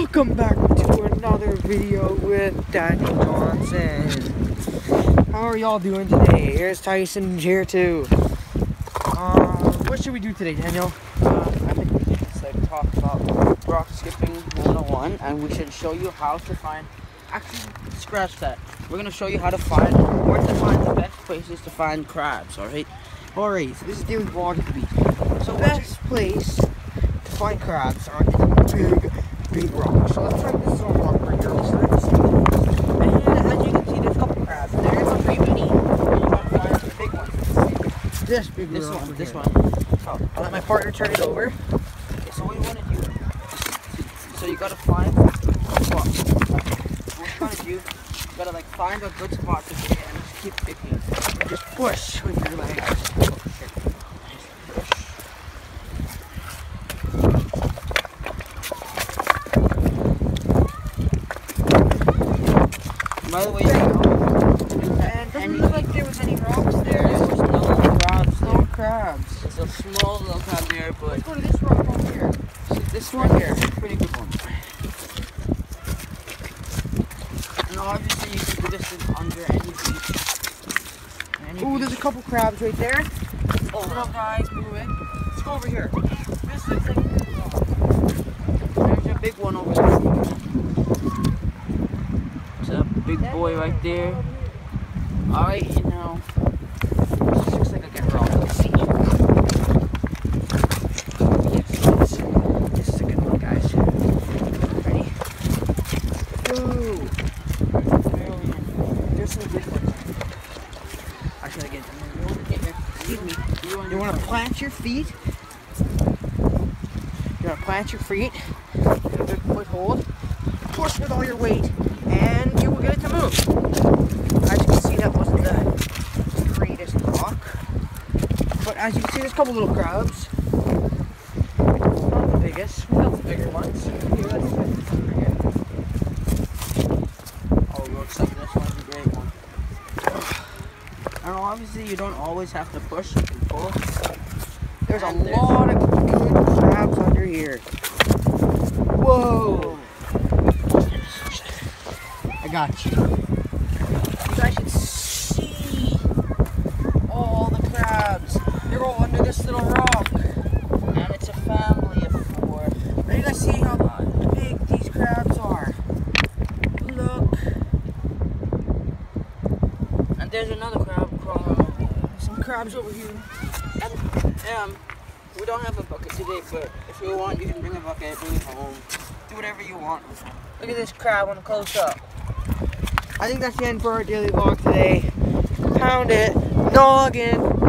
Welcome back to another video with Daniel Johnson. How are y'all doing today? Here's Tyson here too. What should we do today, Daniel? I think we should just talk about rock skipping 101, and we should show you how to find. Actually, scratch that. We're gonna show you how to find where to find the best places to find crabs. Alright. Alright, so this is daily vlog at the beach. So the best place to find crabs are these big rocks. So let's try this little rock right here. And as you can see, there's a couple crabs. There's a pretty many. And you gotta find the big ones. This big rock. This one. Oh, I'll let my partner turn it over. Okay, so what you want to do? So you gotta find a spot. What you gotta do? You gotta find a good spot to dig and just keep picking. Just push with your legs. By the way, and doesn't look like there was any rocks there. There was no crabs. No crabs. It's a small little crab there, but Let's go to this rock over here. this one here is a pretty good one. And obviously you can do this under any beach. Ooh, there's a couple crabs right there. Oh, what up, guys? Move it. Let's go over here. This looks like there's a big one over there. It's a big boy right there. Alright, now. This looks like a good rock. Let's see. Yes, this is a good one, guys. Ready? Whoa. There's some big ones. Actually, again, Excuse me. You want to plant your feet? You want to plant your feet? Get a good foothold. Push with all your weight, and you will get it to move. As you can see, that wasn't the greatest rock. But as you can see, there's a couple little crabs. Not the biggest. We got the bigger ones. Here, let's put this over here. Oh, looks like this one's a great one. And obviously, you don't always have to push and pull. There's a lot of good crabs under here. Whoa! I got you. You guys should see all the crabs. They're all under this little rock. And it's a family of 4. Are you guys seeing how big these crabs are? Look. And there's another crab crawling over there. There's some crabs over here. And we don't have a bucket today, but if you want, you can bring a bucket, bring it home. Do whatever you want. Look at this crab on close up. I think that's the end for our daily vlog today. Pound it. Noggin.